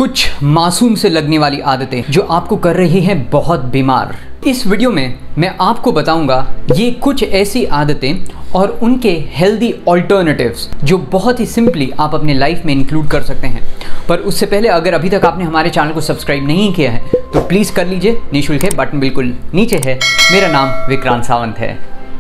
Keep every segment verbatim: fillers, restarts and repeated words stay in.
कुछ मासूम से लगने वाली आदतें जो आपको कर रही हैं बहुत बीमार। इस वीडियो में मैं आपको बताऊंगा ये कुछ ऐसी आदतें और उनके हेल्दी ऑल्टरनेटिव्स जो बहुत ही सिंपली आप अपने लाइफ में इंक्लूड कर सकते हैं। पर उससे पहले अगर अभी तक आपने हमारे चैनल को सब्सक्राइब नहीं किया है तो प्लीज़ कर लीजिए, निःशुल्क है, बटन बिल्कुल नीचे है। मेरा नाम विक्रांत सावंत है।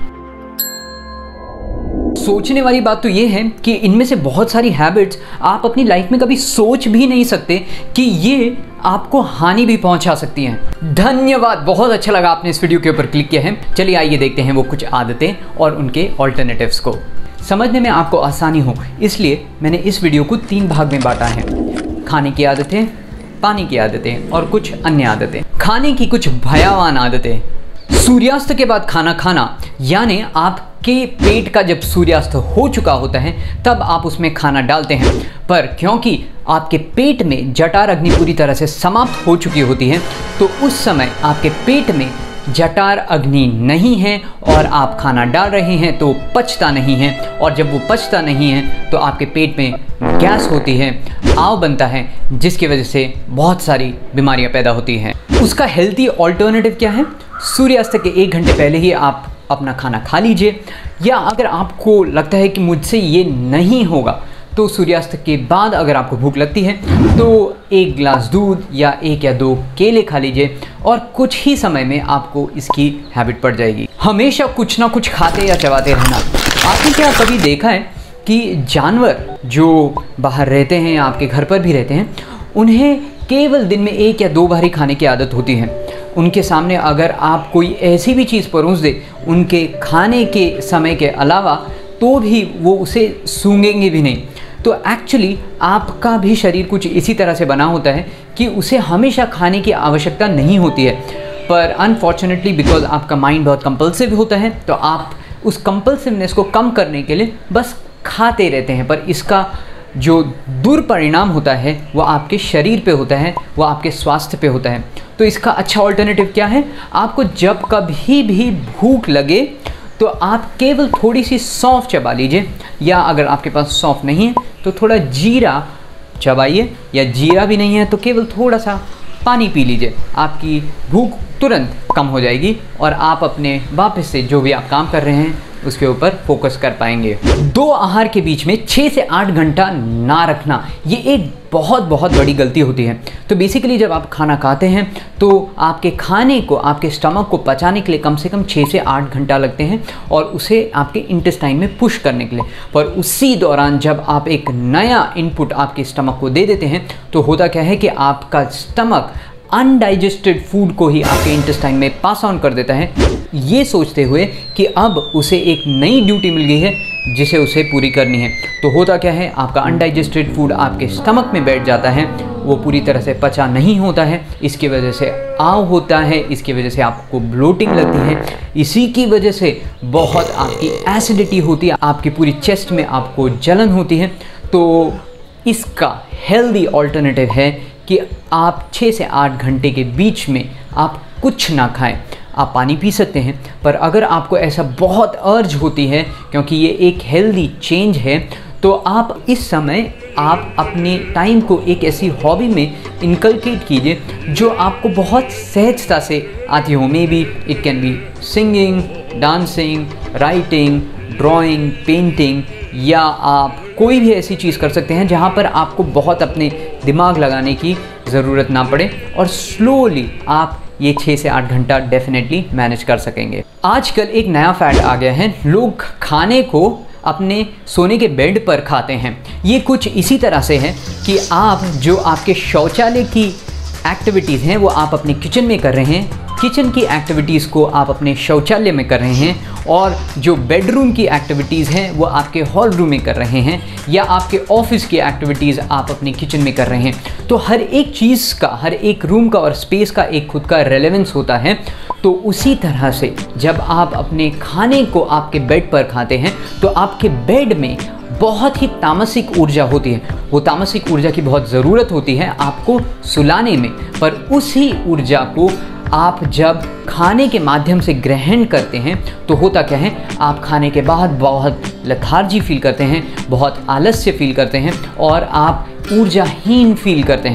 सोचने वाली बात तो ये है कि इनमें से बहुत सारी हैबिट्स आप अपनी लाइफ में कभी सोच भी नहीं सकते कि ये आपको हानि भी पहुंचा सकती हैं। धन्यवाद, बहुत अच्छा लगा आपने इस वीडियो के ऊपर क्लिक किया है। चलिए आइए देखते हैं वो कुछ आदतें और उनके ऑल्टरनेटिव्स को। समझने में आपको आसानी हो इसलिए मैंने इस वीडियो को तीन भाग में बांटा है। खाने की आदतें, पानी की आदतें और कुछ अन्य आदतें। खाने की कुछ भयावह आदतें। सूर्यास्त के बाद खाना खाना, यानी आपके पेट का जब सूर्यास्त हो चुका होता है तब आप उसमें खाना डालते हैं, पर क्योंकि आपके पेट में जठर अग्नि पूरी तरह से समाप्त हो चुकी होती है तो उस समय आपके पेट में जठर अग्नि नहीं है और आप खाना डाल रहे हैं तो पचता नहीं है, और जब वो पचता नहीं है तो आपके पेट में गैस होती है, आव बनता है, जिसकी वजह से बहुत सारी बीमारियां पैदा होती हैं। उसका हेल्दी ऑल्टरनेटिव क्या है? सूर्यास्त के एक घंटे पहले ही आप अपना खाना खा लीजिए, या अगर आपको लगता है कि मुझसे ये नहीं होगा तो सूर्यास्त के बाद अगर आपको भूख लगती है तो एक गिलास दूध या एक या दो केले खा लीजिए और कुछ ही समय में आपको इसकी हैबिट पड़ जाएगी। हमेशा कुछ ना कुछ खाते या चबाते रहना। आपने क्या कभी देखा है कि जानवर जो बाहर रहते हैं या आपके घर पर भी रहते हैं, उन्हें केवल दिन में एक या दो बार ही खाने की आदत होती है। उनके सामने अगर आप कोई ऐसी भी चीज़ परोस दे उनके खाने के समय के अलावा तो भी वो उसे सूंघेंगे भी नहीं। तो एक्चुअली आपका भी शरीर कुछ इसी तरह से बना होता है कि उसे हमेशा खाने की आवश्यकता नहीं होती है, पर अनफॉर्चुनेटली बिकॉज आपका माइंड बहुत कंपल्सिव होता है तो आप उस कंपल्सिवनेस को कम करने के लिए बस खाते रहते हैं। पर इसका जो दुष्परिणाम होता है वो आपके शरीर पे होता है, वो आपके स्वास्थ्य पे होता है। तो इसका अच्छा ऑल्टरनेटिव क्या है? आपको जब कभी भी भूख लगे तो आप केवल थोड़ी सी सौंफ चबा लीजिए, या अगर आपके पास सौंफ नहीं है तो थोड़ा जीरा चबाइए, या जीरा भी नहीं है तो केवल थोड़ा सा पानी पी लीजिए। आपकी भूख तुरंत कम हो जाएगी और आप अपने वापस से जो भी आप काम कर रहे हैं उसके ऊपर फोकस कर पाएंगे। दो आहार के बीच में छः से आठ घंटा ना रखना, ये एक बहुत बहुत बड़ी गलती होती है। तो बेसिकली जब आप खाना खाते हैं तो आपके खाने को, आपके स्टमक को पचाने के लिए कम से कम छः से आठ घंटा लगते हैं और उसे आपके इंटेस्टाइन में पुश करने के लिए। पर उसी दौरान जब आप एक नया इनपुट आपके स्टमक को दे देते हैं तो होता क्या है कि आपका स्टमक अनडाइजेस्टेड फूड को ही आपके इंटेस्टाइन में पास ऑन कर देता है, ये सोचते हुए कि अब उसे एक नई ड्यूटी मिल गई है जिसे उसे पूरी करनी है। तो होता क्या है, आपका अनडाइजेस्टेड फूड आपके स्टमक में बैठ जाता है, वो पूरी तरह से पचा नहीं होता है, इसकी वजह से आव होता है, इसकी वजह से आपको ब्लोटिंग लगती है, इसी की वजह से बहुत आपकी एसिडिटी होती है, आपकी पूरी चेस्ट में आपको जलन होती है। तो इसका हेल्दी ऑल्टरनेटिव है कि आप छः से आठ घंटे के बीच में आप कुछ ना खाएं। आप पानी पी सकते हैं, पर अगर आपको ऐसा बहुत अर्ज होती है, क्योंकि ये एक हेल्दी चेंज है, तो आप इस समय आप अपने टाइम को एक ऐसी हॉबी में इनकलकेट कीजिए जो आपको बहुत सहजता से आती हो। Maybe it can be singing, dancing, writing, drawing, painting, या आप कोई भी ऐसी चीज़ कर सकते हैं जहाँ पर आपको बहुत अपने दिमाग लगाने की ज़रूरत ना पड़े और स्लोली आप ये छः से आठ घंटा डेफिनेटली मैनेज कर सकेंगे। आजकल एक नया फैड आ गया है, लोग खाने को अपने सोने के बेड पर खाते हैं। ये कुछ इसी तरह से है कि आप जो आपके शौचालय की एक्टिविटीज़ हैं वो आप अपने किचन में कर रहे हैं, किचन की एक्टिविटीज़ को आप अपने शौचालय में कर रहे हैं, और जो बेडरूम की एक्टिविटीज़ हैं वो आपके हॉल रूम में कर रहे हैं, या आपके ऑफिस की एक्टिविटीज़ आप अपने किचन में कर रहे हैं। तो हर एक चीज़ का, हर एक रूम का और स्पेस का एक खुद का रेलेवेंस होता है। तो उसी तरह से जब आप अपने खाने को आपके बेड पर खाते हैं तो आपके बेड में बहुत ही तामसिक ऊर्जा होती है। वो तामसिक ऊर्जा की बहुत ज़रूरत होती है आपको सुलाने में, पर उसी ऊर्जा को आप जब खाने के माध्यम से ग्रहण करते हैं तो होता क्या है, आप खाने के बाद बहुत लेथार्जी फील करते हैं, बहुत आलस्य फील करते हैं और आप ऊर्जाहीन फील करते हैं।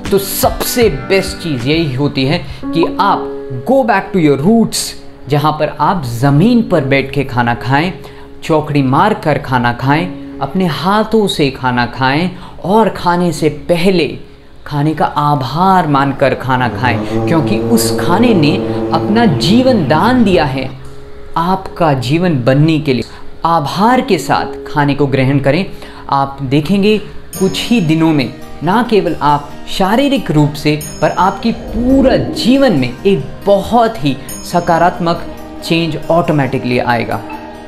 तो सबसे बेस्ट चीज़ यही होती है कि आप go back to your roots, जहाँ पर आप ज़मीन पर बैठ के खाना खाएं, चौकड़ी मार कर खाना खाएं, अपने हाथों से खाना खाएं और खाने से पहले खाने का आभार मानकर खाना खाएं, क्योंकि उस खाने ने अपना जीवन दान दिया है आपका जीवन बनने के लिए। आभार के साथ खाने को ग्रहण करें। आप देखेंगे कुछ ही दिनों में ना केवल आप शारीरिक रूप से पर आपकी पूरा जीवन में एक बहुत ही सकारात्मक चेंज ऑटोमेटिकली आएगा।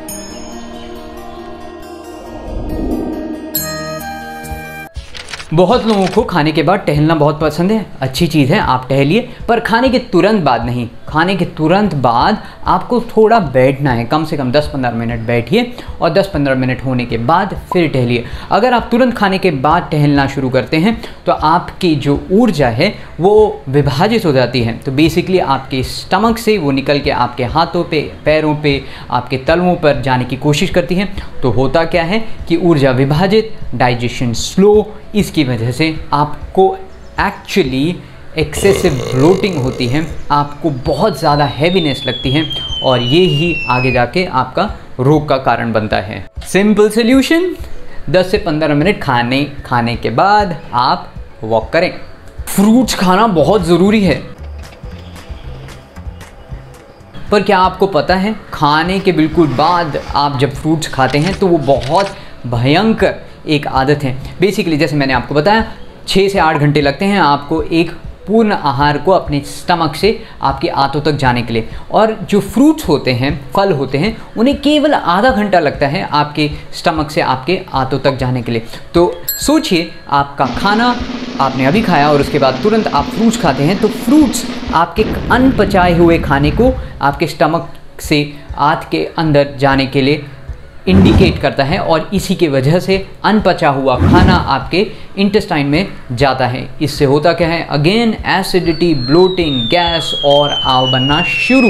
बहुत लोगों को खाने के बाद टहलना बहुत पसंद है, अच्छी चीज़ है, आप टहलिए, पर खाने के तुरंत बाद नहीं। खाने के तुरंत बाद आपको थोड़ा बैठना है, कम से कम दस पंद्रह मिनट बैठिए और दस पंद्रह मिनट होने के बाद फिर टहलिए। अगर आप तुरंत खाने के बाद टहलना शुरू करते हैं तो आपकी जो ऊर्जा है वो विभाजित हो जाती है। तो बेसिकली आपके स्टमक से वो निकल के आपके हाथों पे, पैरों पे, आपके तलवों पर जाने की कोशिश करती है। तो होता क्या है कि ऊर्जा विभाजित, डाइजेशन स्लो, इसकी वजह से आपको एक्चुअली एक्सेसिव ब्लोटिंग होती है, आपको बहुत ज़्यादा हैवीनेस लगती है और ये ही आगे जाके आपका रोग का कारण बनता है। सिंपल सॉल्यूशन, दस से पंद्रह मिनट खाने खाने के बाद आप वॉक करें। फ्रूट्स खाना बहुत ज़रूरी है, पर क्या आपको पता है खाने के बिल्कुल बाद आप जब फ्रूट्स खाते हैं तो वो बहुत भयंकर एक आदत है। बेसिकली जैसे मैंने आपको बताया, छः से आठ घंटे लगते हैं आपको एक पूर्ण आहार को अपने स्टमक से आपके आंतों तक जाने के लिए, और जो फ्रूट्स होते हैं, फल होते हैं, उन्हें केवल आधा घंटा लगता है आपके स्टमक से आपके आंतों तक जाने के लिए। तो सोचिए, आपका खाना आपने अभी खाया और उसके बाद तुरंत आप फ्रूट्स खाते हैं, तो फ्रूट्स आपके अनपचाए हुए खाने को आपके स्टमक से आंत के अंदर जाने के लिए इंडिकेट करता है और इसी के वजह से अनपचा हुआ खाना आपके इंटेस्टाइन में जाता है। इससे होता क्या है, अगेन एसिडिटी, ब्लोटिंग, गैस और आव बनना शुरू।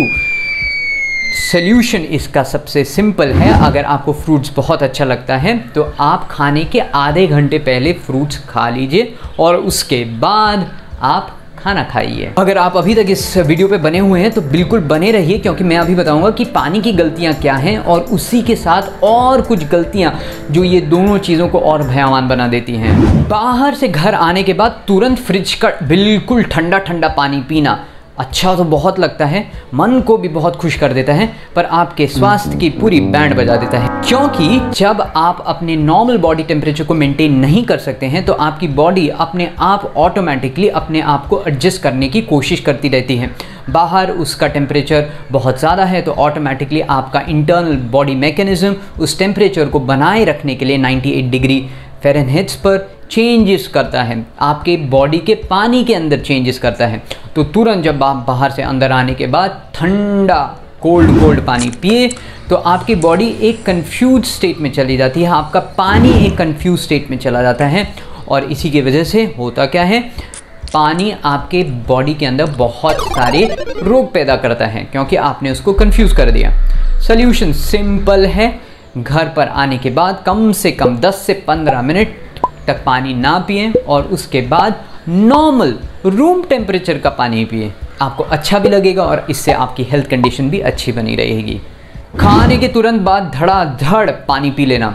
सॉल्यूशन इसका सबसे सिंपल है। अगर आपको फ्रूट्स बहुत अच्छा लगता है तो आप खाने के आधे घंटे पहले फ्रूट्स खा लीजिए और उसके बाद आप खाना खाइए। अगर आप अभी तक इस वीडियो पे बने हुए हैं तो बिल्कुल बने रहिए, क्योंकि मैं अभी बताऊंगा कि पानी की गलतियां क्या हैं और उसी के साथ और कुछ गलतियां जो ये दोनों चीज़ों को और भयावान बना देती हैं। बाहर से घर आने के बाद तुरंत फ्रिज का बिल्कुल ठंडा ठंडा पानी पीना अच्छा तो बहुत लगता है, मन को भी बहुत खुश कर देता है, पर आपके स्वास्थ्य की पूरी बैंड बजा देता है। क्योंकि जब आप अपने नॉर्मल बॉडी टेम्परेचर को मेंटेन नहीं कर सकते हैं तो आपकी बॉडी अपने आप ऑटोमेटिकली अपने आप को एडजस्ट करने की कोशिश करती रहती है। बाहर उसका टेम्परेचर बहुत ज़्यादा है तो ऑटोमेटिकली आपका इंटरनल बॉडी मैकेनिज्म उस टेम्परेचर को बनाए रखने के लिए अट्ठानवे डिग्री फ़ारेनहाइट पर चेंजेस करता है, आपके बॉडी के पानी के अंदर चेंजेस करता है। तो तुरंत जब आप बाहर से अंदर आने के बाद ठंडा कोल्ड कोल्ड पानी पिए तो आपकी बॉडी एक कंफ्यूज स्टेट में चली जाती है, आपका पानी एक कंफ्यूज स्टेट में चला जाता है और इसी की वजह से होता क्या है, पानी आपके बॉडी के अंदर बहुत सारे रोग पैदा करता है क्योंकि आपने उसको कंफ्यूज कर दिया। सॉल्यूशन सिंपल है, घर पर आने के बाद कम से कम दस से पंद्रह मिनट तक पानी ना पिएं और उसके बाद नॉर्मल रूम टेम्परेचर का पानी पिएं। आपको अच्छा भी लगेगा और इससे आपकी हेल्थ कंडीशन भी अच्छी बनी रहेगी। खाने के तुरंत बाद धड़ाधड़ पानी पी लेना।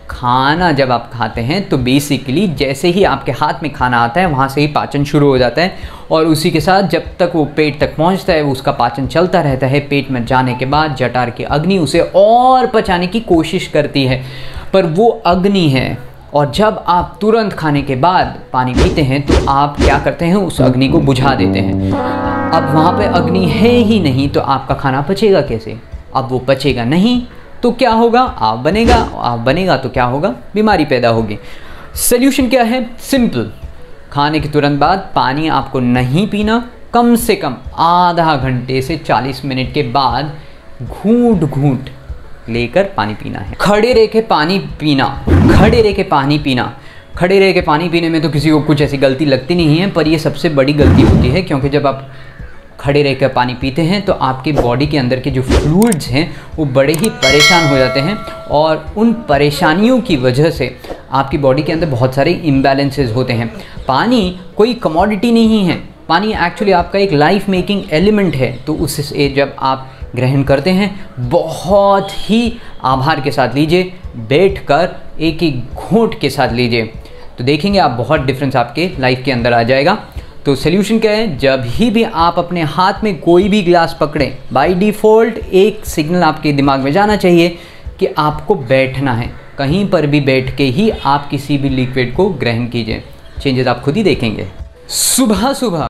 खाना जब आप खाते हैं तो बेसिकली जैसे ही आपके हाथ में खाना आता है वहाँ से ही पाचन शुरू हो जाता है और उसी के साथ जब तक वो पेट तक पहुँचता है उसका पाचन चलता रहता है। पेट में जाने के बाद जठर की अग्नि उसे और पचाने की कोशिश करती है, पर वो अग्नि है और जब आप तुरंत खाने के बाद पानी पीते हैं तो आप क्या करते हैं, उस अग्नि को बुझा देते हैं। अब वहाँ पे अग्नि है ही नहीं तो आपका खाना पचेगा कैसे? अब वो पचेगा नहीं तो क्या होगा, आप बनेगा, आप बनेगा तो क्या होगा, बीमारी पैदा होगी। सल्यूशन क्या है, सिंपल, खाने के तुरंत बाद पानी आपको नहीं पीना, कम से कम आधा घंटे से चालीस मिनट के बाद घूंट घूंट लेकर पानी पीना है। खड़े रह के पानी पीना, खड़े रह के पानी पीना खड़े रह के पानी पीने में तो किसी को कुछ ऐसी गलती लगती नहीं है, पर ये सबसे बड़ी गलती होती है क्योंकि जब आप खड़े रहकर पानी पीते हैं तो आपके बॉडी के अंदर के जो फ्लूइड्स हैं वो बड़े ही परेशान हो जाते हैं, और उन परेशानियों की वजह से आपकी बॉडी के अंदर बहुत सारे इम्बैलेंसेस होते हैं। पानी कोई कमोडिटी नहीं है, पानी एक्चुअली आपका एक लाइफ मेकिंग एलिमेंट है। तो उससे जब आप ग्रहण करते हैं बहुत ही आभार के साथ लीजिए, बैठकर एक एक घूंट के साथ लीजिए, तो देखेंगे आप बहुत डिफरेंस आपके लाइफ के अंदर आ जाएगा। तो सोल्यूशन क्या है, जब ही भी आप अपने हाथ में कोई भी ग्लास पकड़ें, बाय डिफ़ॉल्ट एक सिग्नल आपके दिमाग में जाना चाहिए कि आपको बैठना है। कहीं पर भी बैठ के ही आप किसी भी लिक्विड को ग्रहण कीजिए, चेंजेस आप खुद ही देखेंगे। सुबह सुबह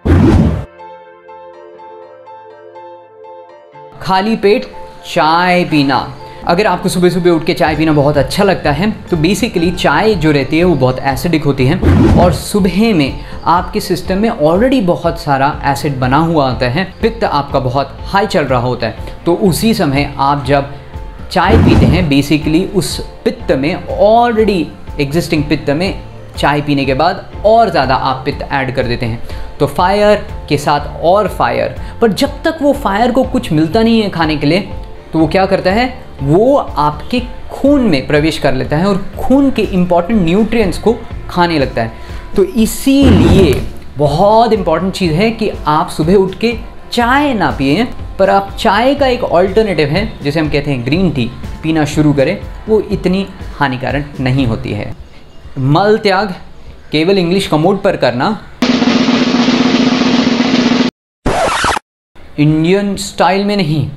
खाली पेट चाय पीना। अगर आपको सुबह सुबह उठ के चाय पीना बहुत अच्छा लगता है तो बेसिकली चाय जो रहती है वो बहुत एसिडिक होती है, और सुबह में आपके सिस्टम में ऑलरेडी बहुत सारा एसिड बना हुआ होता है, पित्त आपका बहुत हाई चल रहा होता है। तो उसी समय आप जब चाय पीते हैं बेसिकली उस पित्त में, ऑलरेडी एग्जिस्टिंग पित्त में चाय पीने के बाद और ज़्यादा आप पित्त ऐड कर देते हैं, तो फायर के साथ और फायर। पर जब तक वो फायर को कुछ मिलता नहीं है खाने के लिए, तो वो क्या करता है, वो आपके खून में प्रवेश कर लेता है और खून के इम्पॉर्टेंट न्यूट्रिएंट्स को खाने लगता है। तो इसीलिए बहुत इम्पॉर्टेंट चीज़ है कि आप सुबह उठ के चाय ना पिए, पर आप चाय का एक ऑल्टरनेटिव है जिसे हम कहते हैं ग्रीन टी, पीना शुरू करें। वो इतनी हानिकारक नहीं होती है। मल त्याग केवल इंग्लिश कमोड पर करना, इंडियन स्टाइल में नहीं।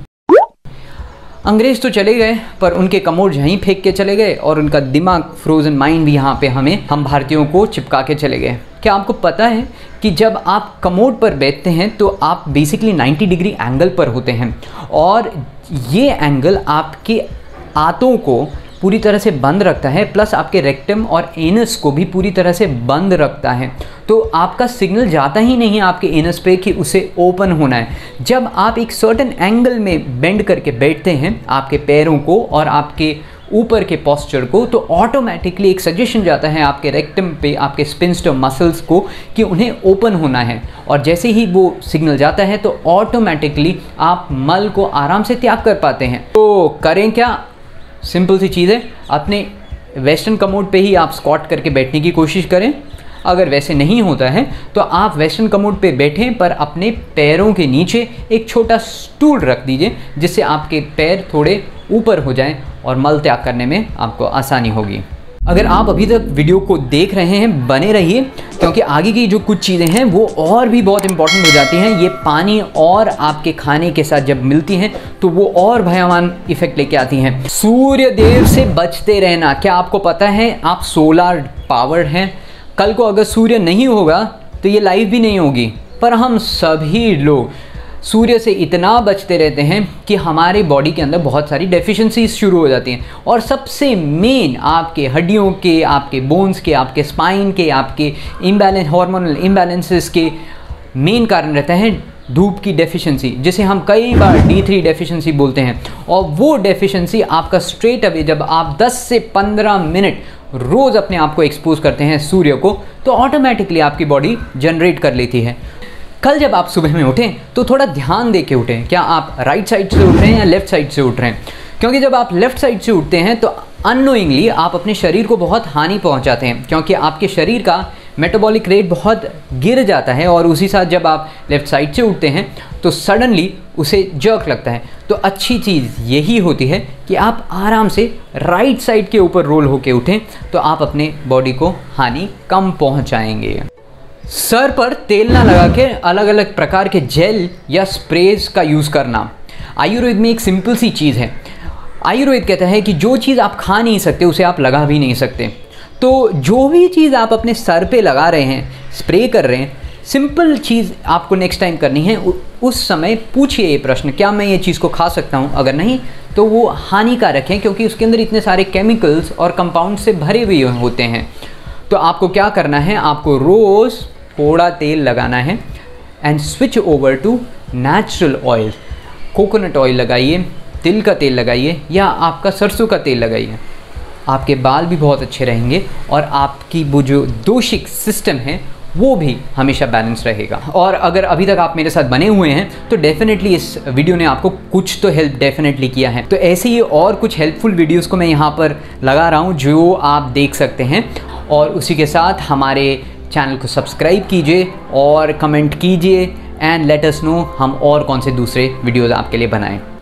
अंग्रेज तो चले गए पर उनके कमोड यहीं फेंक के चले गए, और उनका दिमाग फ्रोजन माइंड भी यहाँ पे हमें हम भारतीयों को चिपका के चले गए। क्या आपको पता है कि जब आप कमोड पर बैठते हैं तो आप बेसिकली नब्बे डिग्री एंगल पर होते हैं, और ये एंगल आपके आंतों को पूरी तरह से बंद रखता है, प्लस आपके रेक्टम और एनस को भी पूरी तरह से बंद रखता है। तो आपका सिग्नल जाता ही नहीं है आपके एनस पे कि उसे ओपन होना है। जब आप एक सर्टेन एंगल में बेंड करके बैठते हैं आपके पैरों को और आपके ऊपर के पोस्चर को, तो ऑटोमेटिकली एक सजेशन जाता है आपके रेक्टम पे, आपके स्पिंस्टर मसल्स को कि उन्हें ओपन होना है, और जैसे ही वो सिग्नल जाता है तो ऑटोमेटिकली आप मल को आराम से त्याग कर पाते हैं। तो करें क्या, सिंपल सी चीज़ है, अपने वेस्टर्न कमोड पे ही आप स्क्वाट करके बैठने की कोशिश करें। अगर वैसे नहीं होता है तो आप वेस्टर्न कमोड पे बैठें, पर अपने पैरों के नीचे एक छोटा स्टूल रख दीजिए जिससे आपके पैर थोड़े ऊपर हो जाएं और मल त्याग करने में आपको आसानी होगी। अगर आप अभी तक वीडियो को देख रहे हैं बने रहिए, क्योंकि आगे की जो कुछ चीज़ें हैं वो और भी बहुत इंपॉर्टेंट हो जाती हैं। ये पानी और आपके खाने के साथ जब मिलती हैं तो वो और भयावान इफेक्ट लेके आती हैं। सूर्य देव से बचते रहना। क्या आपको पता है आप सोलर पावर हैं? कल को अगर सूर्य नहीं होगा तो ये लाइफ भी नहीं होगी, पर हम सभी लोग सूर्य से इतना बचते रहते हैं कि हमारी बॉडी के अंदर बहुत सारी डेफिशिएंसीज शुरू हो जाती हैं, और सबसे मेन आपके हड्डियों के, आपके बोन्स के, आपके स्पाइन के, आपके इम्बैलेंस हार्मोनल इम्बैलेंसेस के मेन कारण रहता है धूप की डेफिशिएंसी, जिसे हम कई बार डी थ्री डेफिशिएंसी बोलते हैं। और वो डेफिशिएंसी आपका स्ट्रेट अवे जब आप दस से पंद्रह मिनट रोज़ अपने आप को एक्सपोज करते हैं सूर्य को, तो ऑटोमेटिकली आपकी बॉडी जनरेट कर लेती है। कल जब आप सुबह में उठें तो थोड़ा ध्यान दे के उठें, क्या आप राइट साइड से उठ रहे हैं या लेफ़्ट साइड से उठ रहे हैं, क्योंकि जब आप लेफ़्ट साइड से उठते हैं तो अननोइंगली आप अपने शरीर को बहुत हानि पहुंचाते हैं, क्योंकि आपके शरीर का मेटाबॉलिक रेट बहुत गिर जाता है, और उसी साथ जब आप लेफ़्ट साइड से उठते हैं तो सडनली उसे जर्क लगता है। तो अच्छी चीज़ यही होती है कि आप आराम से राइट साइड के ऊपर रोल होके उठें, तो आप अपने बॉडी को हानि कम पहुंचाएंगे। सर पर तेल ना लगा के अलग अलग प्रकार के जेल या स्प्रेज का यूज़ करना। आयुर्वेद में एक सिंपल सी चीज़ है। आयुर्वेद कहता है कि जो चीज़ आप खा नहीं सकते उसे आप लगा भी नहीं सकते। तो जो भी चीज़ आप अपने सर पे लगा रहे हैं, स्प्रे कर रहे हैं, सिंपल चीज़ आपको नेक्स्ट टाइम करनी है, उस समय पूछिए ये प्रश्न, क्या मैं ये चीज़ को खा सकता हूँ? अगर नहीं तो वो हानिकारक है, क्योंकि उसके अंदर इतने सारे केमिकल्स और कंपाउंड से भरे हुए होते हैं। तो आपको क्या करना है, आपको रोज़ थोड़ा तेल लगाना है and switch over to natural oil. Coconut oil लगाइए, तिल का तेल लगाइए, या आपका सरसों का तेल लगाइए। आपके बाल भी बहुत अच्छे रहेंगे और आपकी वो जो दोषिक सिस्टम है वो भी हमेशा बैलेंस रहेगा। और अगर अभी तक आप मेरे साथ बने हुए हैं तो डेफिनेटली इस वीडियो ने आपको कुछ तो हेल्प डेफिनेटली किया है। तो ऐसे ही और कुछ हेल्पफुल वीडियोस को मैं यहाँ पर लगा रहा हूँ जो आप देख सकते हैं। और उसी के साथ हमारे चैनल को सब्सक्राइब कीजिए और कमेंट कीजिए एंड लेट अस नो हम और कौन से दूसरे वीडियोज़ आपके लिए बनाएं।